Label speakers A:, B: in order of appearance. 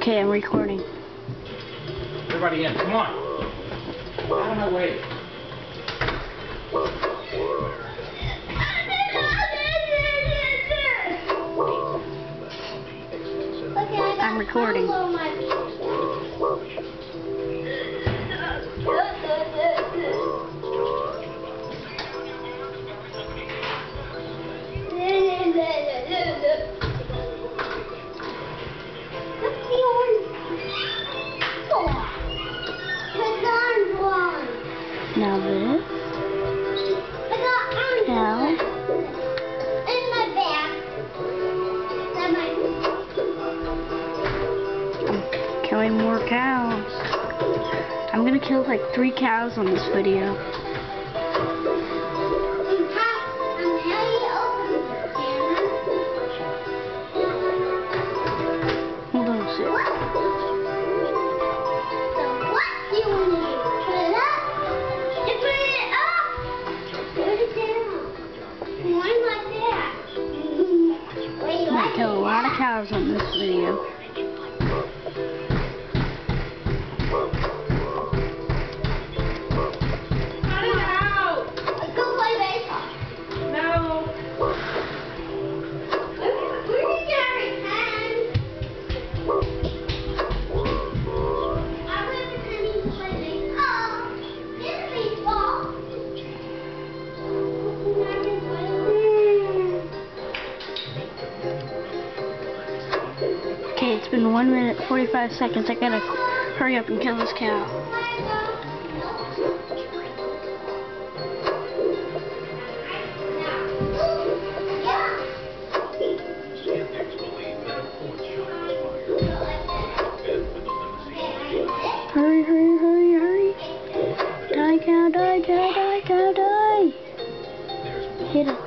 A: Okay, I'm recording.
B: Everybody in, come on. Out of my way.
A: I'm recording. Now this. Now.
C: In my back.
A: I'm killing more cows. I'm gonna kill like 3 cows on this video. Hold on a sec.
C: What do you want to do? Put it up? You put it up! Put it down. One like that. Wait,
A: I'm gonna kill a lot of cows on this video. Okay, it's been 1 minute 45 seconds. I gotta hurry up and kill this cow. Hurry, hurry, hurry, hurry. Die, cow, die, die, die, cow, die. Hit it.